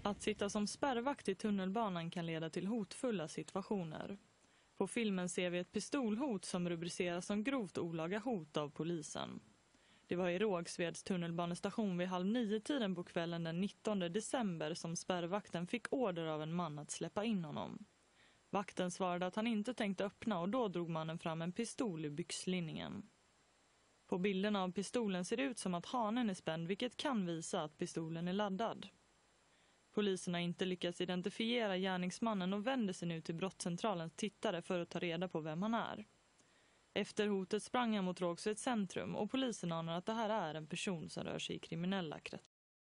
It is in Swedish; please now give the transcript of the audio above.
Att sitta som spärrvakt i tunnelbanan kan leda till hotfulla situationer. På filmen ser vi ett pistolhot som rubriceras som grovt olaga hot av polisen. Det var i Rågsveds tunnelbanestation vid 8:30 på kvällen den 19 december som spärrvakten fick order av en man att släppa in honom. Vakten svarade att han inte tänkte öppna och då drog mannen fram en pistol i byxlinningen. På bilderna av pistolen ser det ut som att hanen är spänd, vilket kan visa att pistolen är laddad. Polisen har inte lyckats identifiera gärningsmannen och vänder sig nu till brottscentralens tittare för att ta reda på vem han är. Efter hotet sprang han mot Rågsveds centrum och polisen anar att det här är en person som rör sig i kriminella kretsar.